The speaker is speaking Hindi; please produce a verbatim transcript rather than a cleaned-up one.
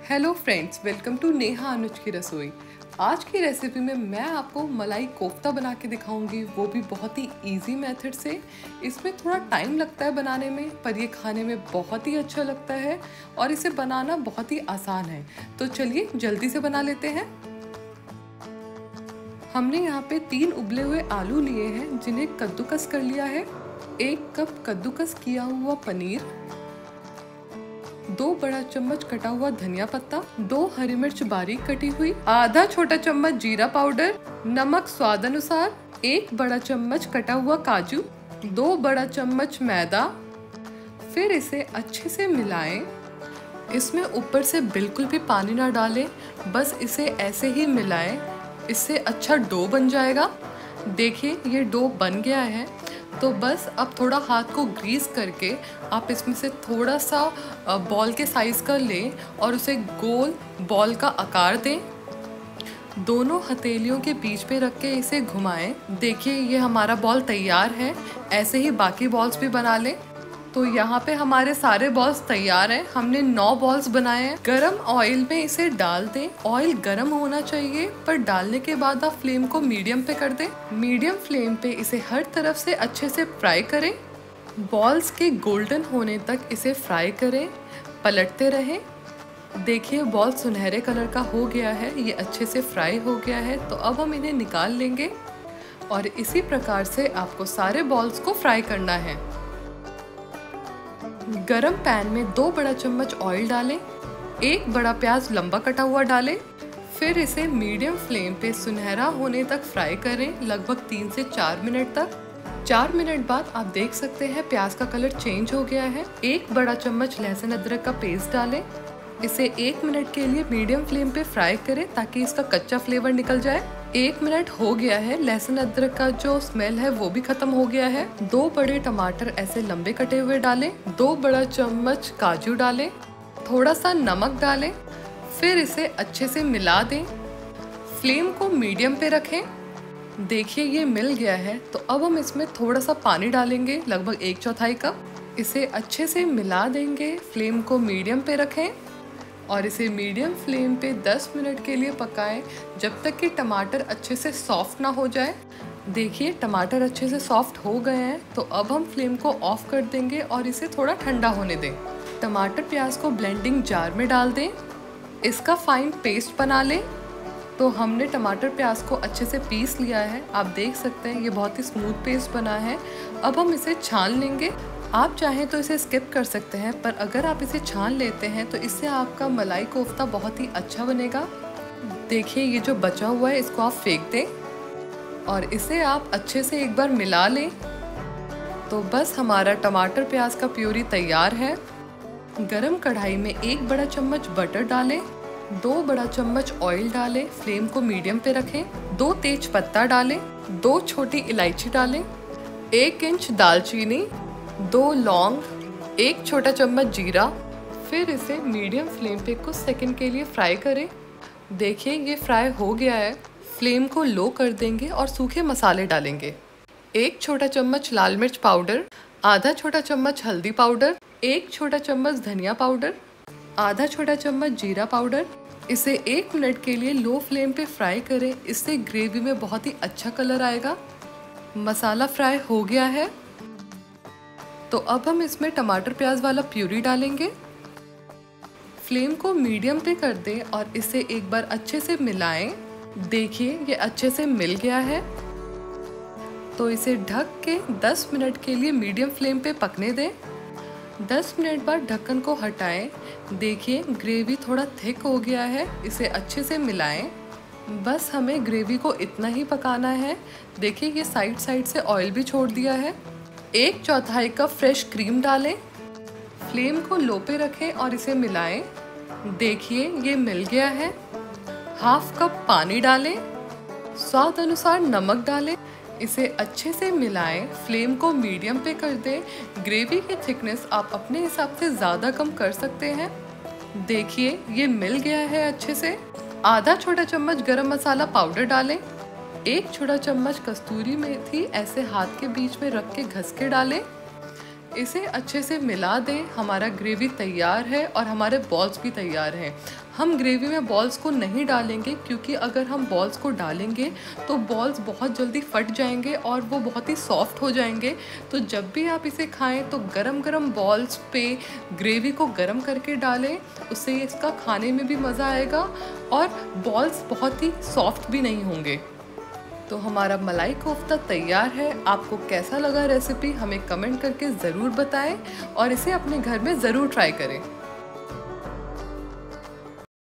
Hello friends, welcome to Neha Anuj की रसोई। आज की रेसिपी में मैं आपको मलाई कोफ्ता बना के दिखाऊंगी, वो भी बहुत ही इजी मेथड से। इसमें थोड़ा टाइम लगता है बनाने में, पर ये खाने में बहुत ही अच्छा लगता है और इसे बनाना बहुत ही आसान है। तो चलिए जल्दी से बना लेते हैं। हमने यहाँ पे तीन उबले हुए आलू लिए हैं जिन्हें कद्दूकस कर लिया है। एक कप कद्दूकस किया हुआ पनीर, दो बड़ा चम्मच कटा हुआ धनिया पत्ता, दो हरी मिर्च बारीक कटी हुई, आधा छोटा चम्मच जीरा पाउडर, नमक स्वाद अनुसार, एक बड़ा चम्मच कटा हुआ काजू, दो बड़ा चम्मच मैदा। फिर इसे अच्छे से मिलाएं। इसमें ऊपर से बिल्कुल भी पानी ना डालें, बस इसे ऐसे ही मिलाएं। इससे अच्छा डो बन जाएगा। देखिए ये डो बन गया है। तो बस अब थोड़ा हाथ को ग्रीस करके आप इसमें से थोड़ा सा बॉल के साइज़ का लें और उसे गोल बॉल का आकार दें। दोनों हथेलियों के बीच पे रख के इसे घुमाएं। देखिए ये हमारा बॉल तैयार है। ऐसे ही बाकी बॉल्स भी बना लें। तो यहाँ पे हमारे सारे बॉल्स तैयार हैं। हमने नौ बॉल्स बनाए हैं। गरम ऑयल में इसे डाल दें। ऑयल गरम होना चाहिए, पर डालने के बाद आप फ्लेम को मीडियम पे कर दें। मीडियम फ्लेम पे इसे हर तरफ से अच्छे से फ्राई करें। बॉल्स के गोल्डन होने तक इसे फ्राई करें, पलटते रहें। देखिए बॉल सुनहरे कलर का हो गया है, ये अच्छे से फ्राई हो गया है। तो अब हम इन्हें निकाल लेंगे और इसी प्रकार से आपको सारे बॉल्स को फ्राई करना है। गरम पैन में दो बड़ा चम्मच ऑयल डालें, एक बड़ा प्याज लंबा कटा हुआ डालें। फिर इसे मीडियम फ्लेम पे सुनहरा होने तक फ्राई करें, लगभग तीन से चार मिनट तक। चार मिनट बाद आप देख सकते हैं प्याज का कलर चेंज हो गया है। एक बड़ा चम्मच लहसुन अदरक का पेस्ट डालें। इसे एक मिनट के लिए मीडियम फ्लेम पे फ्राई करें ताकि इसका कच्चा फ्लेवर निकल जाए। एक मिनट हो गया है, लहसुन अदरक का जो स्मेल है वो भी खत्म हो गया है। दो बड़े टमाटर ऐसे लंबे कटे हुए डालें, दो बड़ा चम्मच काजू डालें, थोड़ा सा नमक डालें। फिर इसे अच्छे से मिला दें। फ्लेम को मीडियम पे रखें। देखिए ये मिल गया है। तो अब हम इसमें थोड़ा सा पानी डालेंगे, लगभग एक चौथाई कप। इसे अच्छे से मिला देंगे। फ्लेम को मीडियम पे रखें और इसे मीडियम फ्लेम पे दस मिनट के लिए पकाएं, जब तक कि टमाटर अच्छे से सॉफ्ट ना हो जाए। देखिए टमाटर अच्छे से सॉफ्ट हो गए हैं। तो अब हम फ्लेम को ऑफ कर देंगे और इसे थोड़ा ठंडा होने दें। टमाटर प्याज को ब्लेंडिंग जार में डाल दें, इसका फाइन पेस्ट बना लें। तो हमने टमाटर प्याज को अच्छे से पीस लिया है। आप देख सकते हैं ये बहुत ही स्मूथ पेस्ट बना है। अब हम इसे छान लेंगे। आप चाहें तो इसे स्किप कर सकते हैं, पर अगर आप इसे छान लेते हैं तो इससे आपका मलाई कोफ्ता बहुत ही अच्छा बनेगा। देखिए ये जो बचा हुआ है इसको आप फेंक दें और इसे आप अच्छे से एक बार मिला लें। तो बस हमारा टमाटर प्याज का प्यूरी तैयार है। गरम कढ़ाई में एक बड़ा चम्मच बटर डालें, दो बड़ा चम्मच ऑयल डालें, फ्लेम को मीडियम पे रखें। दो तेज पत्ता डालें, दो छोटी इलायची डालें, एक इंच दालचीनी, दो लौंग, एक छोटा चम्मच जीरा। फिर इसे मीडियम फ्लेम पे कुछ सेकंड के लिए फ्राई करें। देखिए ये फ्राई हो गया है। फ्लेम को लो कर देंगे और सूखे मसाले डालेंगे। एक छोटा चम्मच लाल मिर्च पाउडर, आधा छोटा चम्मच हल्दी पाउडर, एक छोटा चम्मच धनिया पाउडर, आधा छोटा चम्मच जीरा पाउडर। इसे एक मिनट के लिए लो फ्लेम पे फ्राई करें, इससे ग्रेवी में बहुत ही अच्छा कलर आएगा। मसाला फ्राई हो गया है। तो अब हम इसमें टमाटर प्याज वाला प्यूरी डालेंगे। फ्लेम को मीडियम पे कर दें और इसे एक बार अच्छे से मिलाएं। देखिए ये अच्छे से मिल गया है। तो इसे ढक के दस मिनट के लिए मीडियम फ्लेम पे पकने दें। दस मिनट बाद ढक्कन को हटाएं। देखिए ग्रेवी थोड़ा थिक हो गया है। इसे अच्छे से मिलाएं। बस हमें ग्रेवी को इतना ही पकाना है। देखिए ये साइड साइड से ऑयल भी छोड़ दिया है। एक चौथाई कप फ्रेश क्रीम डालें। फ्लेम को लो पे रखें और इसे मिलाएं। देखिए ये मिल गया है। हाफ कप पानी डालें, स्वाद अनुसार नमक डालें। इसे अच्छे से मिलाएं। फ्लेम को मीडियम पे कर दें। ग्रेवी की थिकनेस आप अपने हिसाब से ज़्यादा कम कर सकते हैं। देखिए ये मिल गया है अच्छे से। आधा छोटा चम्मच गरम मसाला पाउडर डालें, एक छोटा चम्मच कस्तूरी मेथी ऐसे हाथ के बीच में रख के घस के डालें। इसे अच्छे से मिला दें। हमारा ग्रेवी तैयार है और हमारे बॉल्स भी तैयार हैं। हम ग्रेवी में बॉल्स को नहीं डालेंगे क्योंकि अगर हम बॉल्स को डालेंगे तो बॉल्स बहुत जल्दी फट जाएंगे और वो बहुत ही सॉफ्ट हो जाएंगे। तो जब भी आप इसे खाएं तो गरम गरम बॉल्स पे ग्रेवी को गरम करके डालें, उससे इसका खाने में भी मज़ा आएगा और बॉल्स बहुत ही सॉफ्ट भी नहीं होंगे। तो हमारा मलाई कोफ्ता तैयार है। आपको कैसा लगा रेसिपी हमें कमेंट करके ज़रूर बताएं और इसे अपने घर में ज़रूर ट्राई करें।